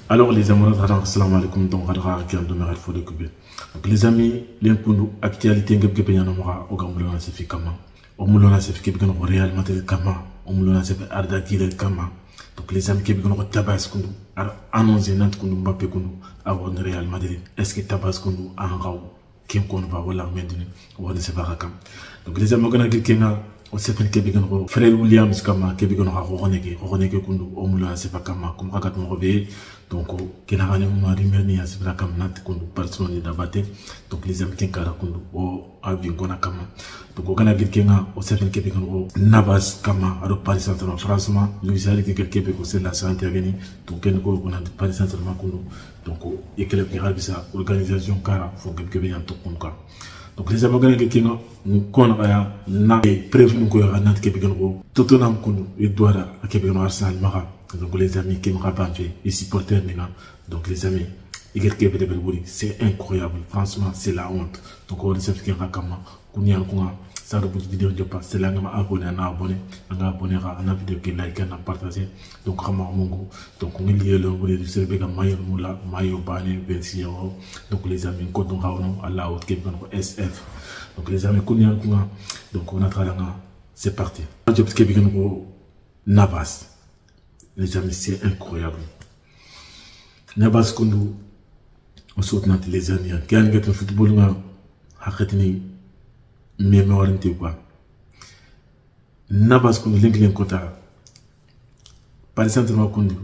Alors les amis, assalamu alaikum, donc les amis, l'actualité Real Madrid kama, Arda Güler kama. Donc les amis qui ont tabas kundu, annoncé nant kundu Mbappé kundu, avant Real Madrid. Est-ce que tabas kundu angao, kim kundu va wala mendini, wala se barakam. Donc les amis qui ont au sefen kebigan frère Williams kama kebigan roneke kundu omula sepa kama comme ragat mo be donc kena gane mo rimeni ya sepa kama nat kundu personne d'abate donc les amis kara kundu o avion kona kama donc kana girkenga au sefen kebigan Navas kama aro Paris Saint-Germain franchement Luis Enrique kebe ko c'est la santé gani donc ken ko kona Paris Saint-Germain kundu donc équipe qui rabisa organisation kara faut kebe yan to kunka. Donc les Américains qui nous connaissent na preuve nous que Nantes Québécois Tottenham kundu Edouard à Québécois Arsenal Mara donc les amis qui me rappellent et supporters donc les amis c'est incroyable franchement c'est la honte donc on sait qu'il y a comment kunya kunga ça de vidéo de pas c'est là ngama abonné na abonné nga abonné ra na vidéo qui like na partager donc kama mungu donc on lié le volet du serbe ga mayo mula mayo bani 26 €. Donc les amis ko donc hawo Allah au Québec SF donc les amis kunya kunga donc on a travaillé c'est parti job Québec ko Navas les amis c'est incroyable Navas kundu on saute dans les amis quand il y a un football nga hakatini mais orienté quoi Navas kundu l'inglen kota par exemple kundu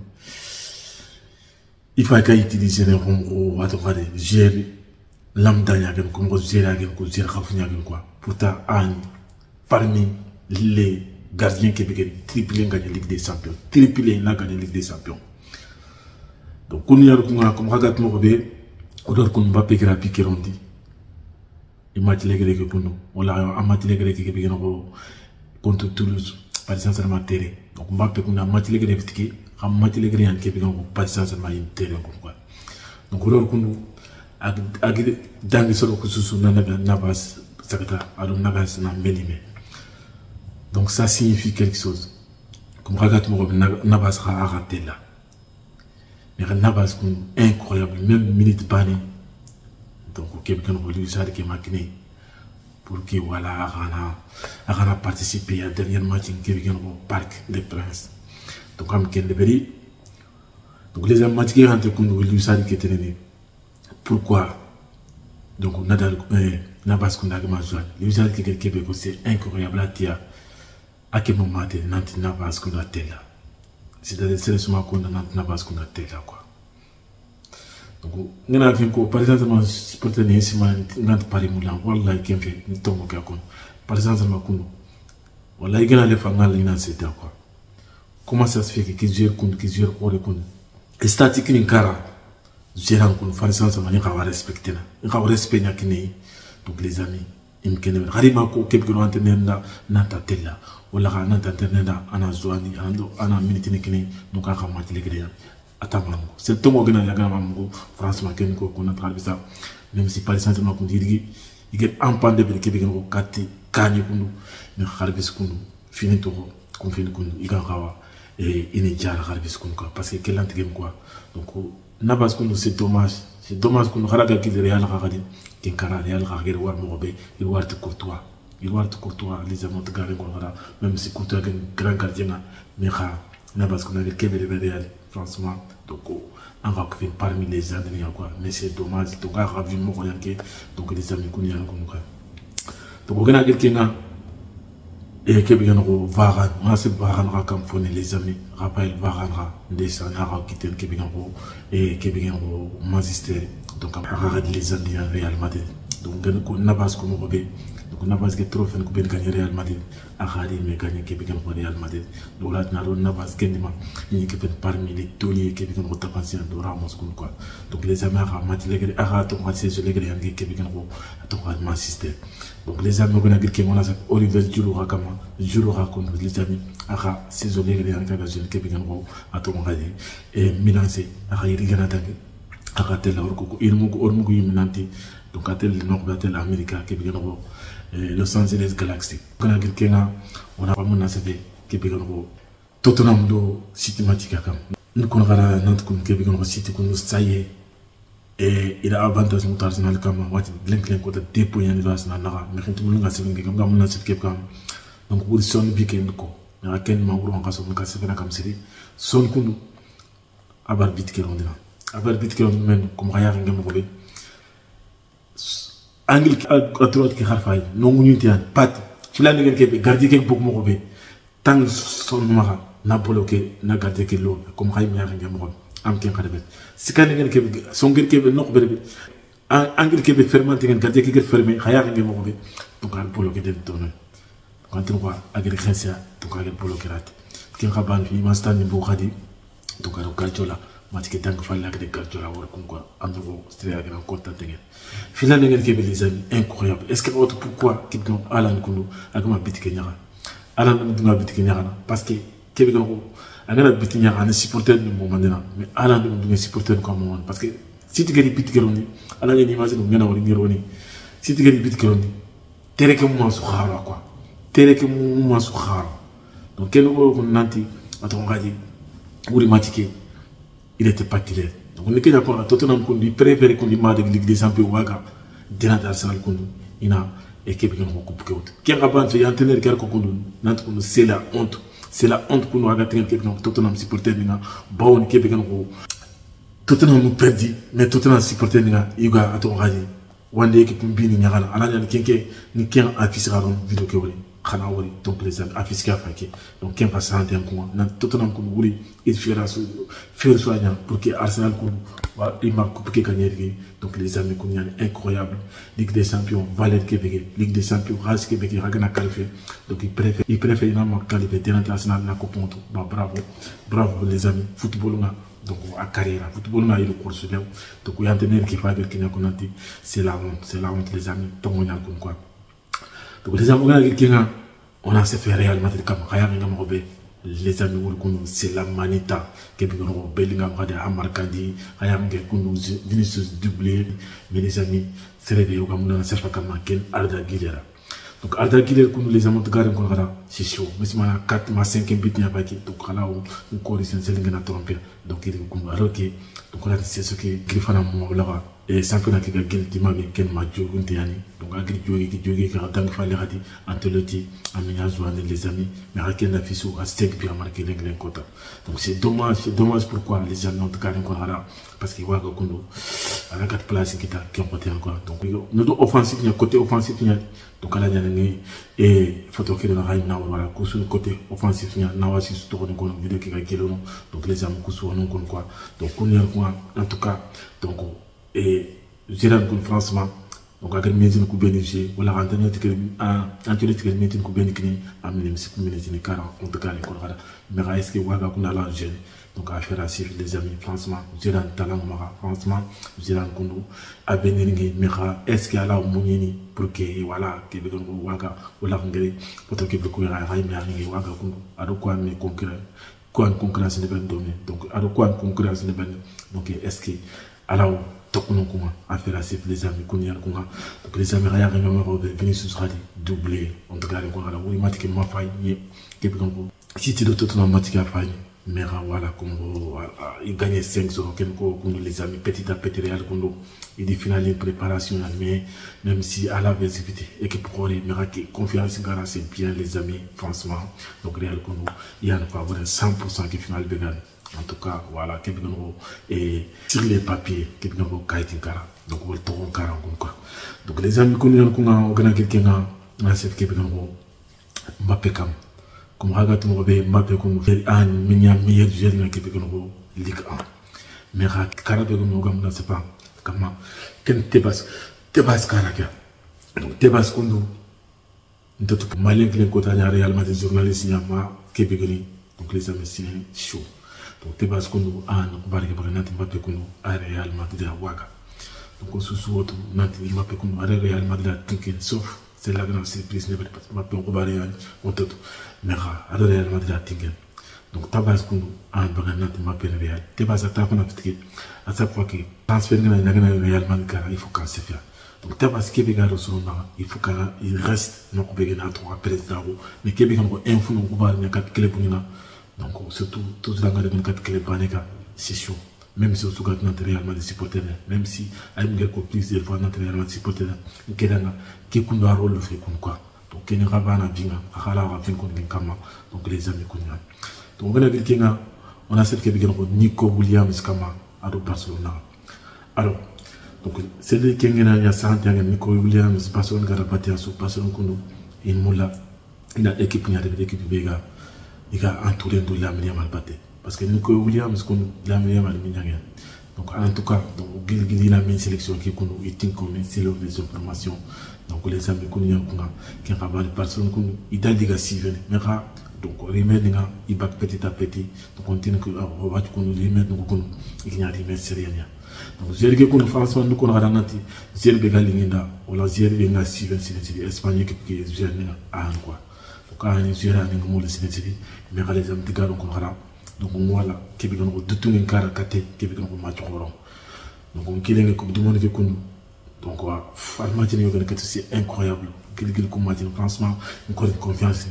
il faut qu'il utilise les ronds à travers gérer lambda yagen comme gérer yagen ko gérer khafunya yagen quoi pourtant parmi les gardiens québécois triplé gagné Ligue des Champions triplé na gagné Ligue des Champions donc kun yar kunga comme ragat mo be odor kun Mbappé qui piqué rondi il match les que pour nous on l'a un match les que qui contre Toulouse Paris Saint-Germain terrain donc Mbappé kun match les que un match les que qui Paris Saint-Germain terrain quoi donc odor kun ag dangi solo kususu Navas sakata alo Navas na melime donc ça signifie quelque chose comme ragat mo Navas a raté là mais Navas incroyable même minute banni donc au Québec on voulait ça qui maquiné pour que voilà à participer à dernier match au Québec au Parc des Princes donc comme Ken Deberi donc les matchs qui rentrent comme voulait ça qui était pourquoi donc Nadal Navas qu'on a gagné les gens qui Québec c'est incroyable à quel moment Nantes Navas qu'on a tel là c'est-à-dire c'est seulement qu'on a Navas qu'on a tel là quoi donc on a vu que par exemple supporter les ciments Nantes Paris Moulin voilà qui fait ni tombe quoi par exemple qu'on voilà il y a les fangal il c'est quoi comment ça se fait que qui gère hors de et statique ni cara gérant qu'on par exemple il va respecter il va respecter qui donc les amis il me connaît harima ko quelque chose entendre na tel là wala ka nan tantene da ana zuani ana minute ni kini donc aka matile gredien atamango c'est tomo gena ya gana mango franchement ken ko na trabisa même si Paris Saint-Germain ko dirigi ige ampande be ke bigen ko katti kani kundu ni kharbis kundu fini to ko fini kundu iga kawa et ini jara kharbis kundu parce que quel antigem quoi donc Navas kundu c'est dommage kundu kharaga ki Real khagadi ken kara Real khagere war mo be il war te courtois il va être courtois les amours de Garen même si courtois est un grand gardien mais Navas qu'on a le Québec Real franchement donc on va faire parmi les années quoi mais c'est dommage donc on a vu mon rien donc les amis qu'on y a donc on a quelqu'un et Québec on va on a ce Varane comme font les amis Raphaël Varane des années qui étaient Québec et Québec on magister donc on va les années Real Madrid donc Navas qu'on va donc Navas qui est trop fan que gagner Real Madrid a gagné mais gagner Québec pour Real Madrid donc là Navas qui est qui fait parmi les tauliers Québec on tape ancien de Ramos quoi donc les amis a match les gars a ton match c'est les gars qui Québec on a ton assister donc les amis on a dit que on a Oliver Giroud comme les amis a saison les gars qui Québec on a ton et Milan c'est a irigana tangi a tel orko irmugo yiminanti donc a tel nord a tel Amérique Québec on Los Angeles Galaxy. Quand on a pas mon ACV qui est Tottenham do systématique comme nous connaissons notre Québec, on cité qu'on ça y est, et il a avantage de Arsenal comme moi, blanc côté dépôt y a des Arsenal là, mais quand tout le monde a sévé comme on a sévé comme donc pour son week-end quoi, mais à quel moment on a sévé comme série, son coup abar bit que l'on dit là, abar bit que l'on mène comme rien rien me voler, angle à droite qui harfai, non on y tient, pat, tu l'as négé que gardien quelque beaucoup me voler, tant son mara. Na bloqué na gardé que l'eau comme Raïm Yar Gamron am ken khadabet si kan ngeen ke son ngeen ke no be angel ke be fermenté ngeen gardé ke fermé khayar ngeen mo be donc al bloqué de donner quand on voit agriculture donc al bloqué rat ken khaban fi ma stani bu khadi donc al calciola matike tank fa la ke de calciola war kum quoi andro c'est à grand content ngeen fi la ngeen ke be les amis incroyable est-ce que autre pourquoi qui donc alan kundu ak ma bitike ñara alan dunga bitike ñara parce que Québec angana bitinya ana supporter du moment là mais ala du supporter comme moment parce que si tu gari bit geroni ala ni image no ngana wori ngeroni si tu gari bit geroni tere ke mo su khara quoi tere ke mo su khara donc quel ko nanti aton ngadi wuri matike il était pas clair donc on est que d'accord Tottenham ko di préférer ko di ma de Ligue des Champions waga dina Arsenal ko ina équipe ko ko bukeut ki ngaban fi entraîneur gar ko ko nanti ko c'est la honte. C'est la honte pour nous regarder quelqu'un qui Tottenham supporter ninga bon qui est ko Tottenham nous perdu mais Tottenham supporter ninga yuga ato raji wande équipe mbini nyagala ala nyani kenke ni ken affichera dans vidéo ke wori khana wori donc les amis afficher afaki donc ken passe en temps quoi na Tottenham ko wori il fera faire soignant pour que Arsenal ko wa il marque pour que gagner donc les amis ko nyani incroyable Ligue des Champions Valère Québec Ligue des Champions Ras Québec ragana qualifié donc il préfère il m'a qualifié terrain Arsenal na ko ponto bah bravo les amis football nga donc à carrière football na il course là donc il y a entraîneur qui fait quelque chose c'est la honte les amis tout le monde quoi donc les amis on a fait Real Madrid comme Ryan Gamrobe les amis c'est la manita qui est bien Bellingham Rade Amarkadi Ryan Gamrobe Vinicius doublé mais les amis c'est le Yoga Mouna c'est pas comme Ken Arda Guilera donc Arda Guilera qu'on les amis de garder qu'on a c'est chaud mais c'est ma 4 ma 5 but n'y a pas qui donc là on corrige c'est l'ingénieur trompé donc il est comme alors que donc là c'est ce que Griffana mo là et championnat qui gagne dimanche ken ma jogu ndiani donc agri jogi qui ka dang fa lehati anteloti amina joindre les amis mais raken na fisu a steak bien marqué l'anglais kota donc c'est dommage pourquoi les amis ont gagné encore là parce que waga kondo à la 4 places qui ta qui côté encore donc nous do offensif ni côté offensif ni donc ala nyani et photo que na raina voilà ko sur côté offensif ni na wasi to ko vidéo qui ga gelo donc les amis ko so non quoi donc on est quoi en tout cas donc et Gérard Goul franchement donc agar médine ku bénéficier wala antenne te antenne te médine ku bénéficier amné musique médine car on te gagne encore mais est-ce que waga kuna la jeune donc à faire assez les amis franchement Gérard talent mara franchement Gérard Goul a bénéficier mais est-ce que ala mounini pour que voilà que be gon waga wala ngari poto ke be ko ra ray mais ngi waga kundu ado quoi mais concurrence ne ben domaine donc ado quoi concurrence ne ben donc est-ce que alors tokno kuma affaire assez les amis kunya kuma donc les amis rien vraiment Vinicius Radi doublé on te garde quoi là oui matike ma faille que si tu dois tout dans matike faille mais voilà comme il gagne 5-0 les amis petit à petit Real Kondo il dit finale préparation mais même si à la visibilité équipe pro mais confiance gara c'est bien les amis franchement donc Real Kondo il y a pas avoir 100% qui finale bégan en tout cas voilà et sur les papiers donc on tourne quoi donc les amis qu'on a quelqu'un dans cette Mbappé comme regarde mon bébé Mbappé comme fait un meilleur joueur dans l'équipe de Ligue 1 mais Carabé comme on c'est pas comment quel Tebas Caracas donc Tebas Koundou d'autres malin que les côtés Real Madrid journaliste ma Québécois donc les amis c'est chaud donc Tebas Koundou a un barrage pour Nantes Mbappé Koundou à Real Madrid à Ouaga donc on sous autre Nantes Mbappé Koundou à Real Madrid à Tinkin sauf c'est la grande surprise ne pas Mbappé on barrage on tout mais à Real Madrid à Tinkin donc Tebas Koundou a un barrage Nantes Mbappé Real Tebas à Tafana Fitki à chaque fois que transfert na Real Madrid il faut qu'on se fasse donc Tebas Québec a reçu il faut qu'il reste non Québec na trois président mais Québec on info non Kubar na quatre club na Donc surtout tout le monde a quatre clés banega, c'est chaud. Même si on se garde notre réellement des supporters, même si aime quelque plus de fois notre réellement des supporters, qui qu'on doit rôle le fait quoi. Donc qui n'est pas à vinga, à la ravin qu'on est kama. Donc les amis qu'on a. Donc on a dit on a cette qui est Nico Williams kama à Barcelone. Alors donc c'est le qui est il y a 100 ans Nico Williams Barcelone garabaté à ce Barcelone qu'on il moula il a équipe il y a des équipes béga il a entouré de la meilleure malbaté. Parce que Nico Williams, la meilleure malminagère. Donc, en tout cas, il a mis une sélection qui est comme c'est l'homme des informations. Donc, les amis qui ont des personnes qui ont des gars mais donc, remède, il va petit à petit. Donc, on tient que on va remède, il y a remède sérieux. Donc, j'ai dit que François, nous avons ranati, j'ai dit que on a j'ai dit que c'est Espagne qui est jeune à quoi. Donc, on a une jeune à mais les amis, donc voilà, qui est de tout un caractère, qui est un match rond. Donc on kill une coupe du monde qui est donc imagine que c'est incroyable. Qu'il combat franchement, encore une confiance,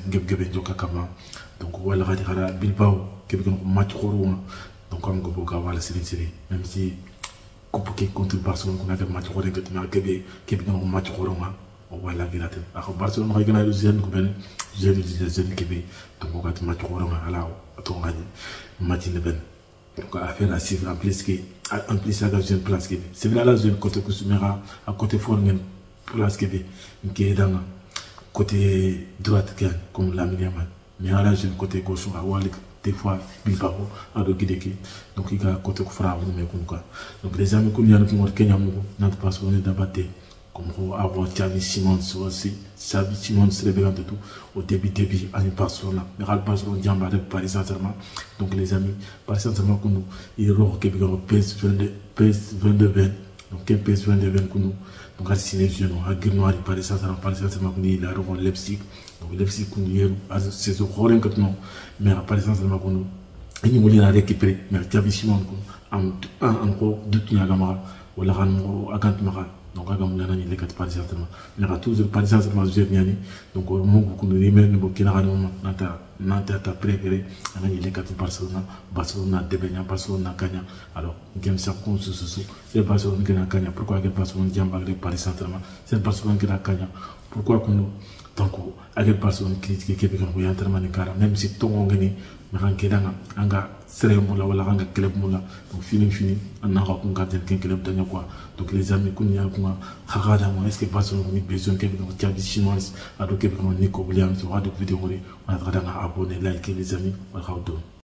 donc voilà, Bilbao, qui est un match rond. Donc on va voir la série, même si coupe qui contre Barcelone, qu'on a un match rond, qui est un match rond. Voilà, vérité. Alors Barcelone, on a gagné le jeune qui est donc on a un match rond à la match de ben donc à faire la cible en plus à la jeune place qui c'est là la jeune côté que à côté fort une place qui est dans côté droite comme la meilleure mais à la jeune côté gauche à Walik des fois Bilbao à le guider donc il y a côté que fera mais quoi donc les amis qu'on y a pour Kenya notre passe on est d'abattre comme avoir Xavi Simons aussi Xavi Simons serait bien de tout au début à une Barcelone mais à Barcelone diamba avec Paris Saint-Germain donc les amis Paris Saint-Germain qu'on nous il roule que bien PS 22 donc PS 22 qu'on nous donc à signer à Grenoir Paris Saint-Germain qu'on il a rejoint Leipzig donc Leipzig qu'on y c'est ce rôle que non mais à Paris Saint-Germain qu'on nous il voulait la récupérer mais Xavi Simons en gros de tout n'agama ou la ran agant mara donc à gamme nani les quatre Paris Saint-Germain mais à tous Paris Saint-Germain niani donc au moment où nous remet nous qui n'a nanta ta préféré nani les quatre Barcelone débenya Barcelone Kanya alors game ça comme ce c'est Barcelone qui n'a Kanya pourquoi que Barcelone diamba avec Paris Saint-Germain c'est Barcelone qui n'a Kanya pourquoi que nous donc avec Barcelone critique qui est en entraînement de cara même si ton gagné mais anga sere mola wala anga club mola donc fini on a rakun garder qu'un club d'année quoi donc les amis qu'on y a quoi khagada moi est-ce que Barcelone a besoin que Xavi Simons a donc Nico Williams sur radio vidéo on a abonné liker les amis voilà.